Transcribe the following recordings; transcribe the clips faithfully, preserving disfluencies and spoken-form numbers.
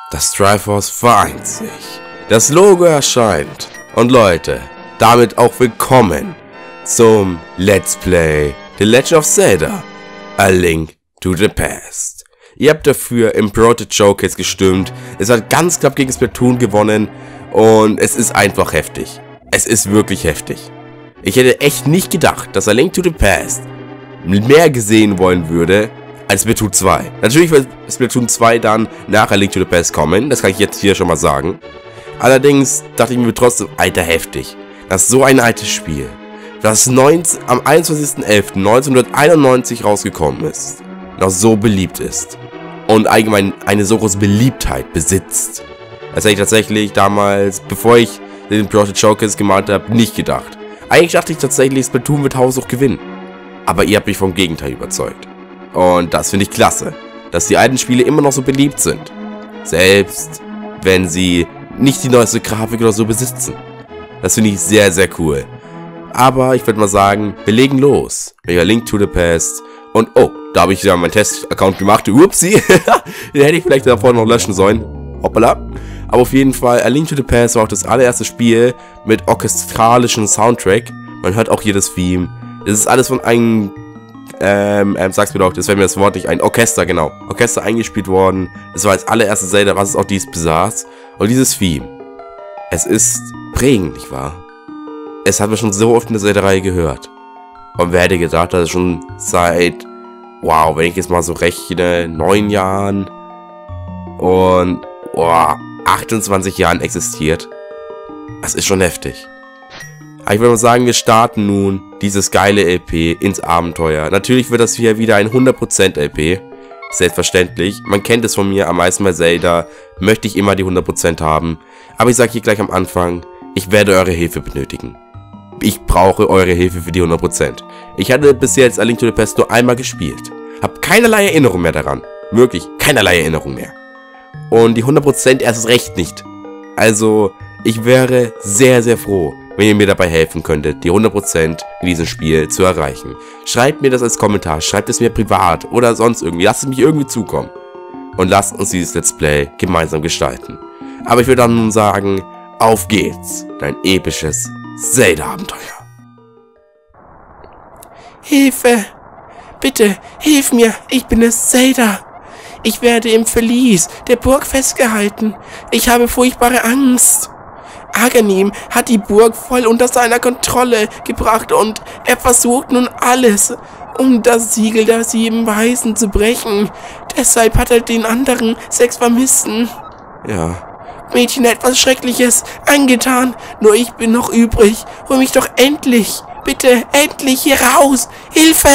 Das Triforce vereint sich. Das Logo erscheint. Und Leute, damit auch willkommen zum Let's Play The Legend of Zelda: A Link to the Past. Ihr habt dafür im Project Showcase gestimmt. Es hat ganz knapp gegen Splatoon gewonnen. Und es ist einfach heftig. Es ist wirklich heftig. Ich hätte echt nicht gedacht, dass A Link to the Past mehr gesehen wollen würde als Splatoon zwei. Natürlich wird Splatoon zwei dann nach A Link to the Past kommen. Das kann ich jetzt hier schon mal sagen. Allerdings dachte ich mir trotzdem, alter, heftig. Das ist so ein altes Spiel, das neunzehn, am einundzwanzigsten elften neunzehnhunderteinundneunzig rausgekommen ist, noch so beliebt ist und allgemein eine so große Beliebtheit besitzt. Das hätte ich tatsächlich damals, bevor ich den Project Showcase gemacht habe, nicht gedacht. Eigentlich dachte ich tatsächlich, Splatoon wird haushoch gewinnen. Aber ihr habt mich vom Gegenteil überzeugt. Und das finde ich klasse, dass die alten Spiele immer noch so beliebt sind. Selbst wenn sie nicht die neueste Grafik oder so besitzen. Das finde ich sehr, sehr cool. Aber ich würde mal sagen, wir legen los. Mit A Link to the Past. Und oh, da habe ich ja meinen Test-Account gemacht. Upsi. Den hätte ich vielleicht davor noch löschen sollen. Hoppala. Aber auf jeden Fall, A Link to the Past war auch das allererste Spiel mit orchestralischen Soundtrack. Man hört auch hier das Theme. Das ist alles von einem, ähm, ähm, sag's mir doch, das wäre mir das Wort nicht ein, Orchester, genau. Orchester eingespielt worden. Das war das allererste Zelda, was es auch dies besaß. Und dieses Theme, es ist prägend, nicht wahr? Es hat man schon so oft in der Zelda-Reihe gehört. Und wer hätte gedacht, dass es schon seit, wow, wenn ich jetzt mal so rechne, neun Jahren und, wow, achtundzwanzig Jahren existiert. Das ist schon heftig. Aber ich würde mal sagen, wir starten nun dieses geile L P ins Abenteuer. Natürlich wird das hier wieder ein hundert Prozent L P. Selbstverständlich. Man kennt es von mir, am meisten bei Zelda möchte ich immer die hundert Prozent haben. Aber ich sage hier gleich am Anfang, ich werde eure Hilfe benötigen. Ich brauche eure Hilfe für die hundert Prozent. Ich hatte bis jetzt A Link to the Past nur einmal gespielt. Hab keinerlei Erinnerung mehr daran. Wirklich, keinerlei Erinnerung mehr. Und die hundert Prozent erst recht nicht. Also, ich wäre sehr, sehr froh, wenn ihr mir dabei helfen könntet, die hundert Prozent in diesem Spiel zu erreichen. Schreibt mir das als Kommentar, schreibt es mir privat oder sonst irgendwie. Lasst es mich irgendwie zukommen. Und lasst uns dieses Let's Play gemeinsam gestalten. Aber ich würde dann nun sagen, auf geht's. Dein episches Zelda-Abenteuer. Hilfe! Bitte, hilf mir! Ich bin es, Zelda! Ich werde im Verlies der Burg festgehalten. Ich habe furchtbare Angst. Aghanim hat die Burg voll unter seiner Kontrolle gebracht und er versucht nun alles, um das Siegel der sieben Weisen zu brechen. Deshalb hat er den anderen sechs Vermissten. Ja. Mädchen etwas Schreckliches angetan, nur ich bin noch übrig. Hol mich doch endlich, bitte, endlich hier raus. Hilfe!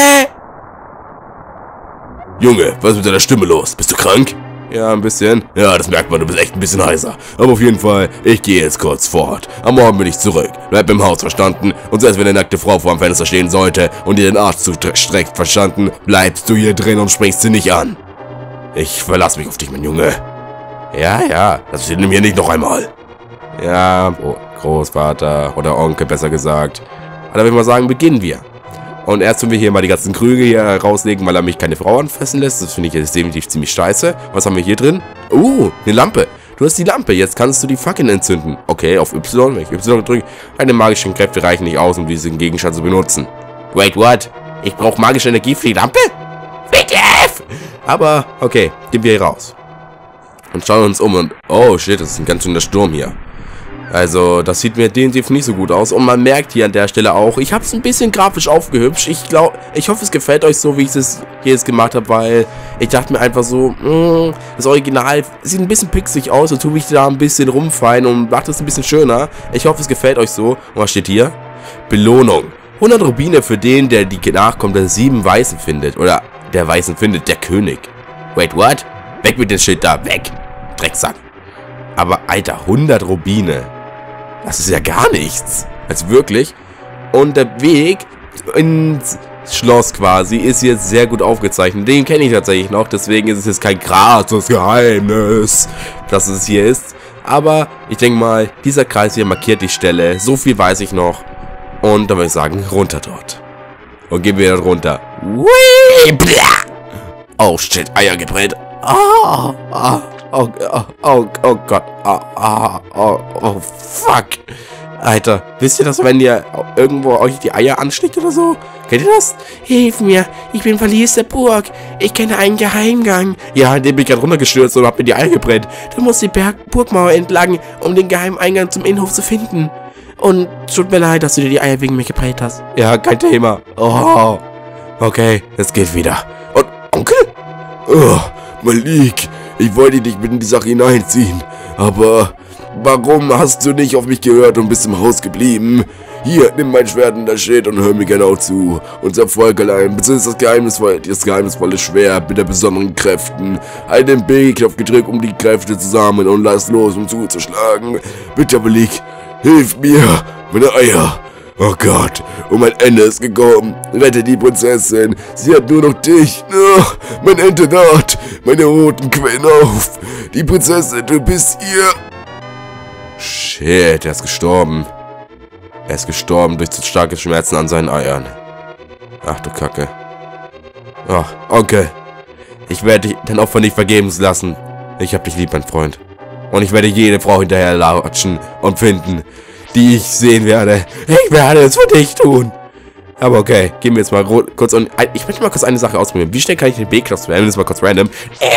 Junge, was ist mit deiner Stimme los? Bist du krank? Ja, ein bisschen. Ja, das merkt man, du bist echt ein bisschen heiser. Aber auf jeden Fall, ich gehe jetzt kurz fort. Am Morgen bin ich zurück. Bleib im Haus, verstanden? Und selbst wenn eine nackte Frau vor dem Fenster stehen sollte und dir den Arsch zustreckt, verstanden? Bleibst du hier drin und sprichst sie nicht an. Ich verlasse mich auf dich, mein Junge. Ja, ja, das steht mir nicht noch einmal. Ja, oh, Großvater oder Onkel, besser gesagt. Aber da würde ich mal sagen, beginnen wir. Und erst tun wir hier mal die ganzen Krüge hier rauslegen, weil er mich keine Frau anfassen lässt. Das finde ich jetzt definitiv ziemlich scheiße. Was haben wir hier drin? Uh, eine Lampe. Du hast die Lampe, jetzt kannst du die Fackeln entzünden. Okay, auf Y, wenn ich Y drücke. Deine magischen Kräfte reichen nicht aus, um diesen Gegenstand zu benutzen. Wait, what? Ich brauche magische Energie für die Lampe? W T F! Aber, okay, gehen wir hier raus. Und schauen uns um und... Oh, shit, das ist ein ganz schöner Sturm hier. Also, das sieht mir definitiv nicht so gut aus. Und man merkt hier an der Stelle auch, ich habe es ein bisschen grafisch aufgehübscht. Ich glaube, ich hoffe, es gefällt euch so, wie ich es hier jetzt gemacht habe, weil ich dachte mir einfach so, mh, das Original sieht ein bisschen pixelig aus. Und tue ich da ein bisschen rumfallen und macht es ein bisschen schöner. Ich hoffe, es gefällt euch so. Und was steht hier? Belohnung. hundert Rubine für den, der die Nachkommen der sieben Weißen findet. Oder der Weißen findet, der König. Wait, what? Weg mit dem Schild da, weg. Drecksack. Aber, Alter, hundert Rubine. Das ist ja gar nichts. Also wirklich. Und der Weg ins Schloss quasi ist jetzt sehr gut aufgezeichnet. Den kenne ich tatsächlich noch. Deswegen ist es jetzt kein krasses Geheimnis, dass es hier ist. Aber ich denke mal, dieser Kreis hier markiert die Stelle. So viel weiß ich noch. Und dann würde ich sagen, runter dort. Und gehen wir dort runter. Oh shit, Eier gebrannt. Ah, ah, Oh, oh, oh, oh Gott. Oh, oh, oh, oh, fuck. Alter, wisst ihr das, wenn ihr irgendwo euch die Eier anschlägt oder so? Kennt ihr das? Hilf mir, ich bin Verlies der Burg. Ich kenne einen Geheimgang. Ja, in dem bin ich gerade runtergestürzt und hab mir die Eier gebrennt. Du musst die Berg Burgmauer entlang, um den geheimen Eingang zum Innenhof zu finden. Und tut mir leid, dass du dir die Eier wegen mir gebrannt hast. Ja, kein Thema. Oh, okay, es geht wieder. Und Onkel? Oh, Malik, ich wollte dich mit in die Sache hineinziehen, aber warum hast du nicht auf mich gehört und bist im Haus geblieben? Hier, nimm mein Schwert und das Schild und hör mir genau zu. Unser Volk allein besitzt das geheimnisvolle, das geheimnisvolle Schwert mit der besonderen Kräften. Halt den B-Knopf gedrückt, um die Kräfte zu sammeln und lass los, um zuzuschlagen. Bitte, Malik, hilf mir, meine Eier. Oh Gott, und mein Ende ist gekommen. Rette die Prinzessin. Sie hat nur noch dich. Oh, mein Ende naht. Meine roten quellen auf. Die Prinzessin, du bist hier. Shit, er ist gestorben. Er ist gestorben durch zu starke Schmerzen an seinen Eiern. Ach du Kacke. Ach, Onkel. Ich werde dich dein Opfer nicht vergeben lassen. Ich hab dich lieb, mein Freund. Und ich werde jede Frau hinterher latschen und finden, die ich sehen werde. Ich werde es für dich tun. Aber okay, gehen wir jetzt mal kurz und... Ich möchte mal kurz eine Sache ausprobieren. Wie schnell kann ich den B-Knopf wählen? Das ist mal kurz random.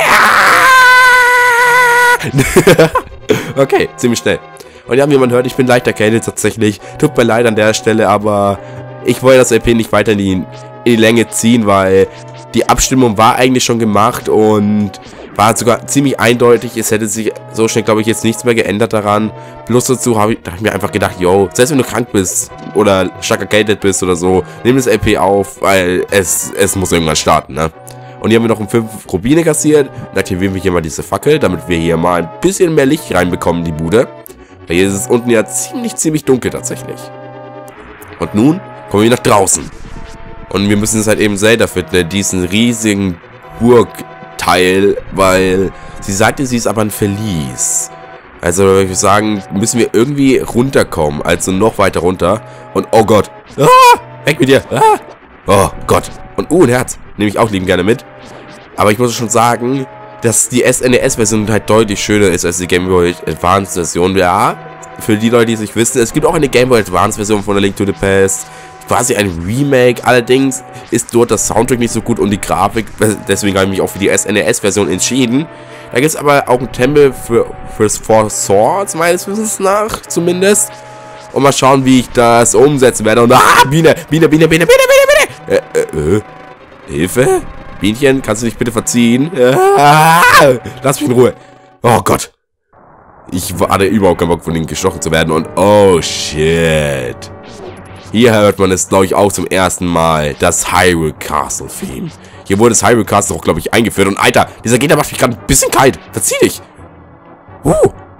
Okay, ziemlich schnell. Und ja, wie man hört, ich bin leicht erkältet tatsächlich. Tut mir leid an der Stelle, aber ich wollte das L P nicht weiter in die, in die Länge ziehen, weil die Abstimmung war eigentlich schon gemacht und war sogar ziemlich eindeutig. Es hätte sich so schnell, glaube ich, jetzt nichts mehr geändert daran. Plus dazu habe ich, hab ich mir einfach gedacht, yo, selbst wenn du krank bist oder stark erkältet bist oder so, nimm das L P auf, weil es, es muss irgendwann starten, ne? Und hier haben wir noch um fünf Rubine kassiert. Dann aktivieren wir hier mal diese Fackel, damit wir hier mal ein bisschen mehr Licht reinbekommen in die Bude. Weil hier ist es unten ja ziemlich, ziemlich dunkel tatsächlich. Und nun kommen wir nach draußen. Und wir müssen es halt eben Zelda finden, diesen riesigen Burgteil, weil sie sagte, sie ist aber ein Verlies. Also würde ich sagen, müssen wir irgendwie runterkommen, also noch weiter runter. Und oh Gott, ah, weg mit dir, ah. Oh Gott. Und uh, ein Herz, nehme ich auch lieben gerne mit. Aber ich muss schon sagen, dass die S N E S-Version halt deutlich schöner ist als die Game Boy Advance-Version. Ja, für die Leute, die es nicht wissen, es gibt auch eine Game Boy Advance-Version von A Link to the Past. Quasi ein Remake, allerdings ist dort das Soundtrack nicht so gut und die Grafik, deswegen habe ich mich auch für die S N E S-Version entschieden. Da gibt es aber auch ein Tempel für fürs Four Swords, meines Wissens nach, zumindest. Und mal schauen, wie ich das umsetzen werde. Und ah, Biene, Biene, Biene, Biene, Biene, Biene, Biene. Äh, äh, äh. Hilfe? Bienchen, kannst du dich bitte verziehen? Ah, lass mich in Ruhe. Oh Gott. Ich hatte überhaupt keinen Bock, von denen gestochen zu werden. Und oh shit. Hier hört man es, glaube ich, auch zum ersten Mal. Das Hyrule Castle Theme. Hier wurde das Hyrule Castle auch, glaube ich, eingeführt. Und Alter, dieser Gegner macht mich gerade ein bisschen kalt. Verzieh dich. Uh.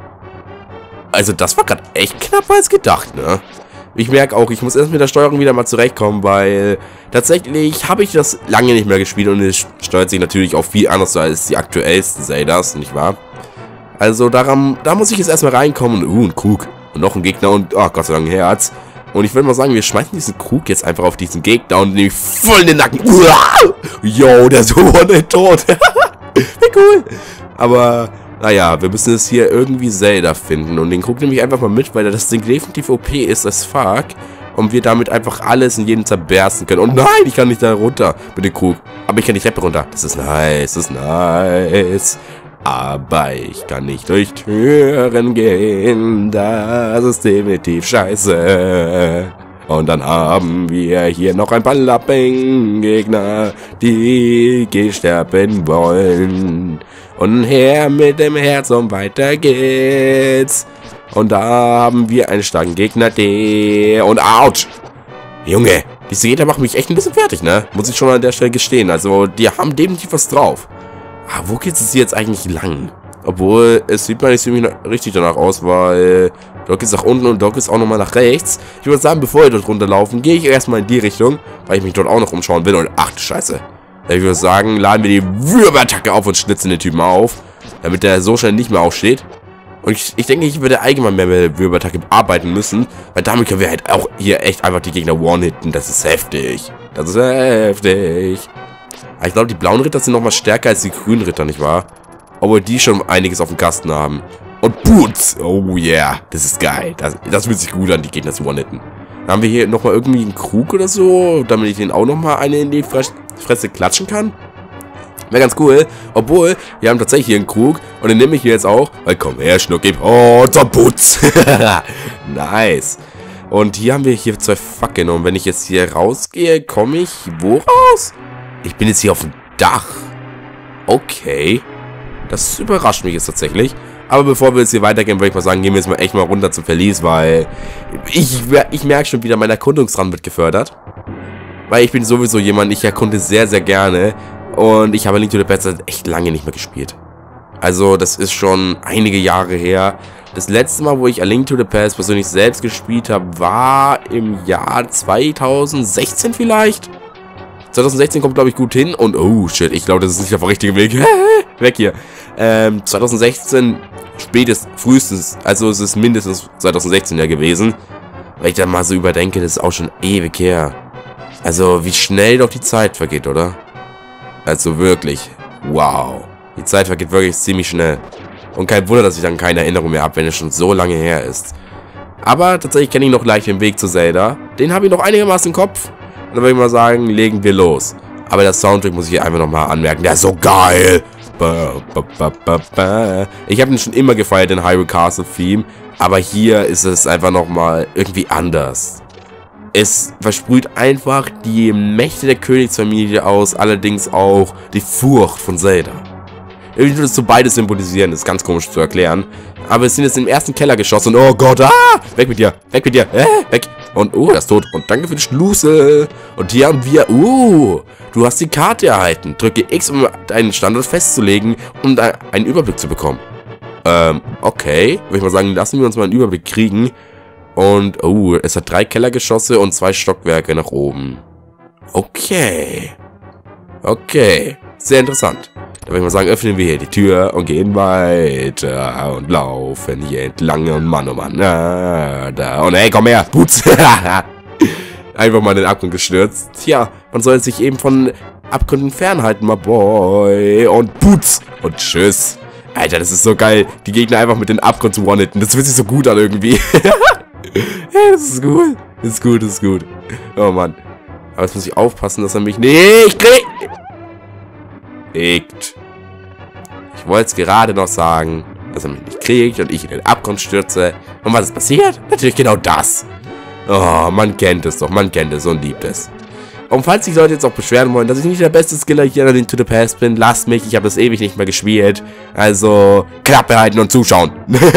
Also das war gerade echt knapper als gedacht, ne? Ich merke auch, ich muss erst mit der Steuerung wieder mal zurechtkommen, weil tatsächlich habe ich das lange nicht mehr gespielt und es steuert sich natürlich auch viel anders als die aktuellsten Zeldas, nicht wahr? Also daran, da muss ich jetzt erstmal reinkommen. Uh, ein Krug. Und noch ein Gegner und, oh Gott sei Dank, ein Herz. Und ich würde mal sagen, wir schmeißen diesen Krug jetzt einfach auf diesen Gegner und nehmen voll in den Nacken. Uah! Yo, der ist so nicht tot. Wie cool. Aber... Naja, wir müssen es hier irgendwie Zelda finden. Und den Krug nehme ich einfach mal mit, weil das Ding definitiv O P ist as fuck. Und wir damit einfach alles in jeden zerbersten können. Und nein, ich kann nicht da runter mit dem Krug. Aber ich kann die Treppe runter. Das ist nice, das ist nice. Aber ich kann nicht durch Türen gehen. Das ist definitiv scheiße. Und dann haben wir hier noch ein paar Lappengegner, die sterben wollen. Und her mit dem Herz und weiter geht's. Und da haben wir einen starken Gegner, der... Und ouch! Junge, diese Gegner machen mich echt ein bisschen fertig, ne? Muss ich schon an der Stelle gestehen. Also, die haben definitiv was drauf. Ah, wo geht es jetzt eigentlich lang? Obwohl, es sieht mal nicht ziemlich richtig danach aus, weil... Doc ist nach unten und Doc ist auch nochmal nach rechts. Ich würde sagen, bevor wir dort runterlaufen, gehe ich erstmal in die Richtung, weil ich mich dort auch noch umschauen will. Und ach, Scheiße. Ich würde sagen, laden wir die Würbeattacke auf und schnitzen den Typen auf, damit der so schnell nicht mehr aufsteht. Und ich, ich denke, ich würde allgemein mehr mit der Würbeattacke arbeiten müssen, weil damit können wir halt auch hier echt einfach die Gegner one-hitten. Das ist heftig. Das ist heftig. Aber ich glaube, die blauen Ritter sind nochmal stärker als die grünen Ritter, nicht wahr? Obwohl die schon einiges auf dem Kasten haben. Und Boots. Oh yeah. Das ist geil. Das, das fühlt sich gut an, die Gegner zu one-hitten. Dann haben wir hier nochmal irgendwie einen Krug oder so, damit ich den auch nochmal eine in die Fresse klatschen kann. Wäre ganz cool. Obwohl, wir haben tatsächlich hier einen Krug. Und den nehme ich hier jetzt auch. Weil komm her, Schnucki. Oh, zum Putz. Nice. Und hier haben wir hier zwei Fackeln. Und wenn ich jetzt hier rausgehe, komme ich wo raus? Ich bin jetzt hier auf dem Dach. Okay. Das überrascht mich jetzt tatsächlich. Aber bevor wir jetzt hier weitergehen, würde ich mal sagen, gehen wir jetzt mal echt mal runter zum Verlies, weil ich, ich merke schon wieder, mein Erkundungsrang wird gefördert. Weil ich bin sowieso jemand, ich erkunde sehr, sehr gerne. Und ich habe Link to the Past echt lange nicht mehr gespielt. Also das ist schon einige Jahre her. Das letzte Mal, wo ich A Link to the Past persönlich selbst gespielt habe, war im Jahr zweitausendsechzehn vielleicht. zweitausendsechzehn kommt, glaube ich, gut hin. Und, oh, shit, ich glaube, das ist nicht der richtige Weg. Weg hier. Ähm, zweitausendsechzehn spätestens, frühestens, also es ist mindestens zweitausendsechzehn ja gewesen. Weil ich da mal so überdenke, das ist auch schon ewig her. Also, wie schnell doch die Zeit vergeht, oder? Also wirklich, wow. Die Zeit vergeht wirklich ziemlich schnell. Und kein Wunder, dass ich dann keine Erinnerung mehr habe, wenn es schon so lange her ist. Aber tatsächlich kenne ich noch gleich den Weg zu Zelda. Den habe ich noch einigermaßen im Kopf. Und dann würde ich mal sagen, legen wir los. Aber der Soundtrack muss ich hier einfach nochmal anmerken. Der ist so geil. Ba, ba, ba, ba, ba. Ich habe ihn schon immer gefeiert, den Hyrule Castle Theme. Aber hier ist es einfach nochmal irgendwie anders. Es versprüht einfach die Mächte der Königsfamilie aus, allerdings auch die Furcht von Zelda. Irgendwie würde es so beides symbolisieren, das ist ganz komisch zu erklären. Aber es sind jetzt im ersten Keller geschossen und oh Gott, ah! Weg mit dir, weg mit dir, äh, weg. Und oh, er ist tot. Und danke für die Schlüssel. Und hier haben wir, uh, du hast die Karte erhalten. Drücke X, um deinen Standort festzulegen, um da einen Überblick zu bekommen. Ähm, okay. Würde ich mal sagen, lassen wir uns mal einen Überblick kriegen. Und, oh, es hat drei Kellergeschosse und zwei Stockwerke nach oben. Okay. Okay. Sehr interessant. Da würde ich mal sagen, öffnen wir hier die Tür und gehen weiter und laufen hier entlang und Mann, oh Mann. Ah, da. Und hey, komm her. Putz. Einfach mal in den Abgrund gestürzt. Tja, man soll sich eben von Abgründen fernhalten, my boy. Und Putz. Und tschüss. Alter, das ist so geil. Die Gegner einfach mit den Abgrund zu one-hitten. Das fühlt sich so gut an irgendwie. Ja, das ist gut. Das ist gut, das ist gut. Oh Mann. Aber jetzt muss ich aufpassen, dass er mich nicht kriegt. Kriegt. Ich wollte es gerade noch sagen, dass er mich nicht kriegt und ich in den Abgrund stürze. Und was ist passiert? Natürlich genau das. Oh, man kennt es doch. Man kennt es und liebt es. Und falls sich Leute jetzt auch beschweren wollen, dass ich nicht der beste Skiller hier in Link to the Past bin, lasst mich. Ich habe das ewig nicht mehr gespielt. Also, Klappe halten und zuschauen.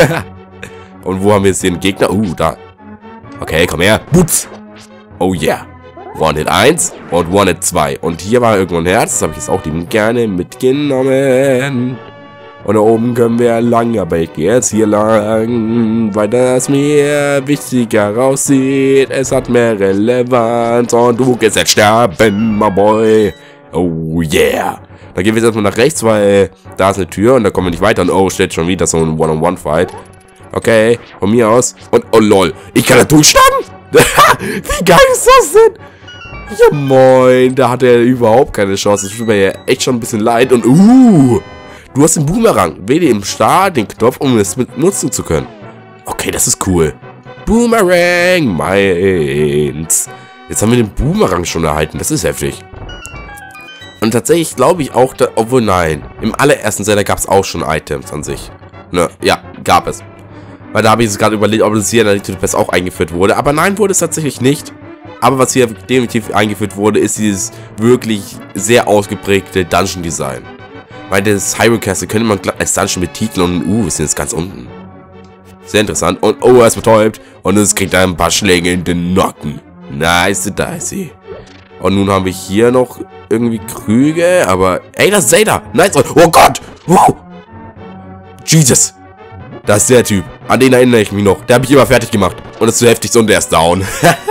Und wo haben wir jetzt den Gegner? Uh, da. Okay, komm her. Boots. Oh yeah. One-Hit eins und One-Hit zwei. Und hier war irgendwo ein Herz. Das habe ich jetzt auch liebend gerne mitgenommen. Und da oben können wir lang. Aber ich gehe jetzt hier lang. Weil das mir wichtiger aussieht. Es hat mehr Relevanz. Und du gehst jetzt sterben, my boy. Oh yeah. Dann gehen wir jetzt erstmal nach rechts, weil da ist eine Tür und da kommen wir nicht weiter. Und oh, steht schon wieder so ein One-on-One-Fight. Okay, von mir aus. Und, oh lol, ich kann da durchschlagen? Wie geil ist das denn? Ja moin, da hat er überhaupt keine Chance. Das tut mir ja echt schon ein bisschen leid. Und, uh, du hast den Boomerang. Wähle im Start den Knopf, um es mit nutzen zu können. Okay, das ist cool. Boomerang, meins. Jetzt haben wir den Boomerang schon erhalten. Das ist heftig. Und tatsächlich glaube ich auch, da, obwohl nein. Im allerersten Zelda gab es auch schon Items an sich. Ne, ja, gab es. Weil da habe ich jetzt gerade überlegt, ob das hier in der Link to the Past auch eingeführt wurde. Aber nein, wurde es tatsächlich nicht. Aber was hier definitiv eingeführt wurde, ist dieses wirklich sehr ausgeprägte Dungeon-Design. Weil das Hyrule Castle könnte man als Dungeon betiteln und uh, wir sind jetzt ganz unten. Sehr interessant. Und oh, er ist betäubt. Und es kriegt ein paar Schläge in den Nacken. Nice, dicey. Und nun haben wir hier noch irgendwie Krüge. Aber, ey, das ist Zelda. Nice. Oh Gott. Wow. Jesus. Das ist der Typ. An den erinnere ich mich noch. Der habe ich immer fertig gemacht. Und das ist so heftig und der ist down.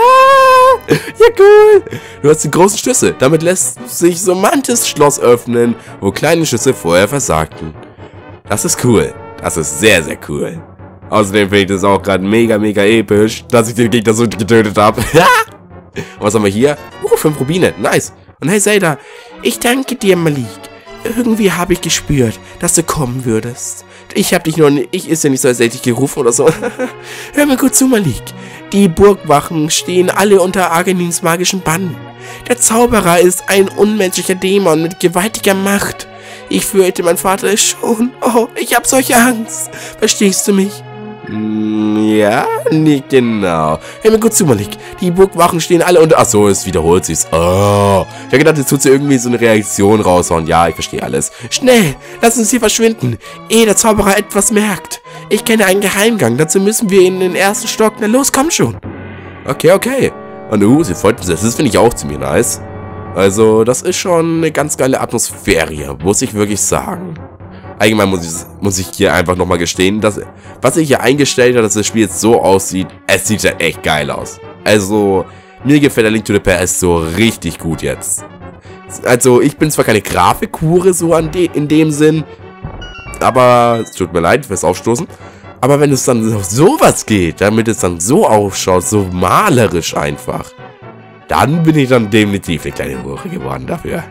Ja, cool. Du hast die großen Schlüssel. Damit lässt sich so manches Schloss öffnen, wo kleine Schlüssel vorher versagten. Das ist cool. Das ist sehr, sehr cool. Außerdem finde ich das auch gerade mega, mega episch, dass ich den Gegner so getötet habe. Und was haben wir hier? Uh, fünf Rubine. Nice. Und hey, Zelda, ich danke dir, Malik. Irgendwie habe ich gespürt, dass du kommen würdest. Ich hab dich noch nicht, ich ist ja nicht so, als hätte ich gerufen oder so. Hör mir gut zu, Malik. Die Burgwachen stehen alle unter Arganins magischen Bann. Der Zauberer ist ein unmenschlicher Dämon mit gewaltiger Macht. Ich fürchte, mein Vater ist schon. Oh, ich hab solche Angst. Verstehst du mich? Ja, nicht genau. Hör mir gut zu, Malik. Die Burgwachen stehen alle unter... Achso, es wiederholt sich's. Oh. Ich hab gedacht, jetzt tut sie irgendwie so eine Reaktion raushauen. Ja, ich verstehe alles. Schnell, lass uns hier verschwinden, ehe der Zauberer etwas merkt. Ich kenne einen Geheimgang, dazu müssen wir in den ersten Stock. Na los, komm schon. Okay, okay. Und uh, sie freut sich. Das finde ich auch ziemlich nice. Also, das ist schon eine ganz geile Atmosphäre hier, muss ich wirklich sagen. Allgemein muss ich, muss ich hier einfach nochmal gestehen, dass, was ich hier eingestellt habe, dass das Spiel jetzt so aussieht, es sieht ja echt geil aus. Also, mir gefällt der Link to the Past so richtig gut jetzt. Also, ich bin zwar keine Grafikhure so an de, in dem Sinn, aber, es tut mir leid fürs Aufstoßen, aber wenn es dann auf sowas geht, damit es dann so ausschaut, so malerisch einfach, dann bin ich dann definitiv eine kleine Hure geworden dafür.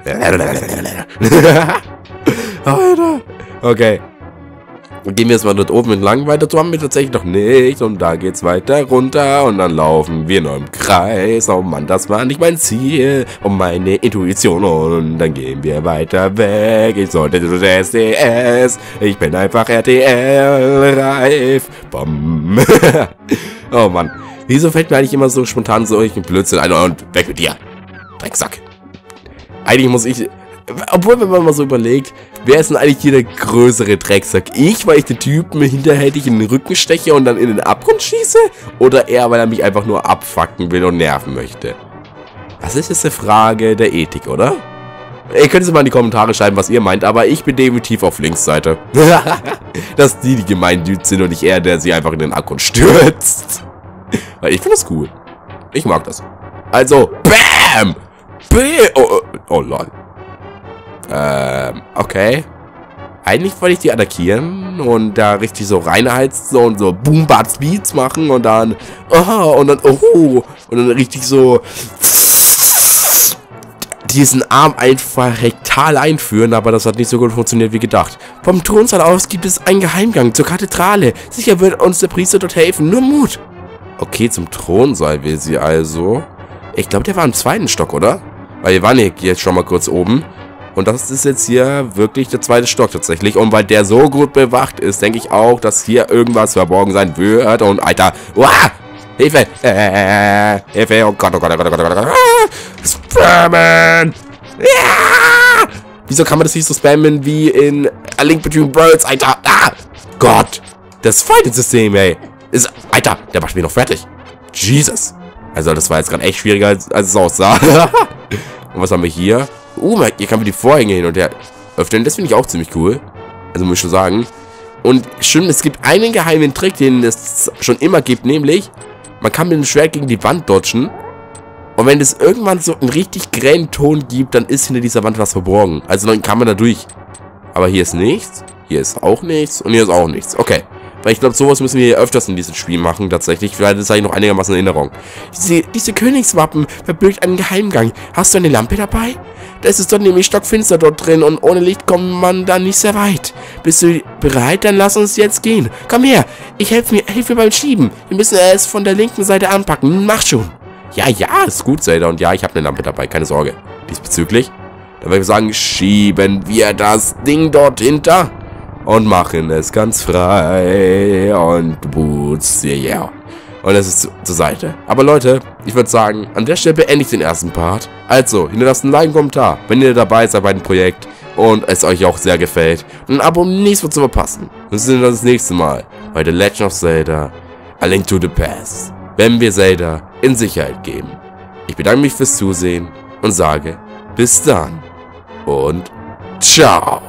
Alter. Okay. Dann gehen wir jetzt mal dort oben entlang weiter. So haben wir tatsächlich noch nicht. Und da geht's weiter runter. Und dann laufen wir nur im Kreis. Oh Mann, das war nicht mein Ziel. Und meine Intuition. Und dann gehen wir weiter weg. Ich sollte zu S D S. Ich bin einfach R T L-reif. Bom. Oh Mann. Wieso fällt mir eigentlich immer so spontan solchen Blödsinn ein? Und weg mit dir. Drecksack. Eigentlich muss ich... Obwohl, wenn man mal so überlegt, wer ist denn eigentlich hier der größere Drecksack? Ich, weil ich den Typen hinterhältig in den Rücken steche und dann in den Abgrund schieße? Oder er, weil er mich einfach nur abfucken will und nerven möchte? Das ist jetzt eine Frage der Ethik, oder? Ihr könnt es mal in die Kommentare schreiben, was ihr meint, aber ich bin definitiv auf Linksseite. Dass die, die gemein sind und nicht er, der sie einfach in den Abgrund stürzt. Weil ich finde das cool. Ich mag das. Also, BAM! B oh, oh, oh, lol. Ähm, okay. Eigentlich wollte ich die attackieren und da richtig so reinheizen und so Boom Bad Speeds machen und dann oh, und dann oh und dann richtig so diesen Arm einfach rektal einführen, aber das hat nicht so gut funktioniert wie gedacht. Vom Thronsaal aus gibt es einen Geheimgang zur Kathedrale. Sicher wird uns der Priester dort helfen. Nur Mut. Okay, zum Thronsaal will sie also. Ich glaube, der war im zweiten Stock, oder? Weil wir waren hier jetzt schon mal kurz oben. Und das ist jetzt hier wirklich der zweite Stock tatsächlich. Und weil der so gut bewacht ist, denke ich auch, dass hier irgendwas verborgen sein wird. Und Alter, uah, Hilfe, äh, Hilfe, oh Gott, oh Gott, oh Gott, oh Gott, oh Gott, spammen. Ja! Wieso kann man das nicht so spammen wie in A Link Between Worlds, Alter? Ah! Gott, das Fighting-System, ey. Ist, Alter, der macht mich noch fertig. Jesus. Also das war jetzt gerade echt schwieriger, als, als es aussah. Und was haben wir hier? Uh, hier kann man die Vorhänge hin und her öffnen. Das finde ich auch ziemlich cool. Also muss ich schon sagen. Und stimmt, es gibt einen geheimen Trick, den es schon immer gibt, nämlich man kann mit dem Schwert gegen die Wand dodgen. Und wenn es irgendwann so einen richtig grellen Ton gibt, dann ist hinter dieser Wand was verborgen. Also dann kann man da durch. Aber hier ist nichts. Hier ist auch nichts. Und hier ist auch nichts. Okay. Weil ich glaube, sowas müssen wir hier öfters in diesem Spiel machen, tatsächlich. Weil das habe ich noch einigermaßen in Erinnerung. Diese, diese Königswappen verbirgt einen Geheimgang. Hast du eine Lampe dabei? Das ist dort nämlich stockfinster dort drin und ohne Licht kommt man da nicht sehr weit. Bist du bereit? Dann lass uns jetzt gehen. Komm her, ich helfe mir, helfe mir beim Schieben. Wir müssen es von der linken Seite anpacken. Mach schon. Ja, ja, ist gut, Zelda. Und ja, ich habe eine Lampe dabei, keine Sorge. Diesbezüglich. Dann würde ich sagen, schieben wir das Ding dort hinter. Und machen es ganz frei. Und boots, yeah, yeah. Und es ist zu, zur Seite. Aber Leute, ich würde sagen, an der Stelle beende ich den ersten Part. Also, hinterlasst einen Like und Kommentar, wenn ihr dabei seid bei dem Projekt und es euch auch sehr gefällt. Und ein Abo, um nichts mehr zu verpassen. Wir sehen uns das nächste Mal bei The Legend of Zelda A Link to the Past, wenn wir Zelda in Sicherheit geben. Ich bedanke mich fürs Zusehen und sage bis dann und ciao.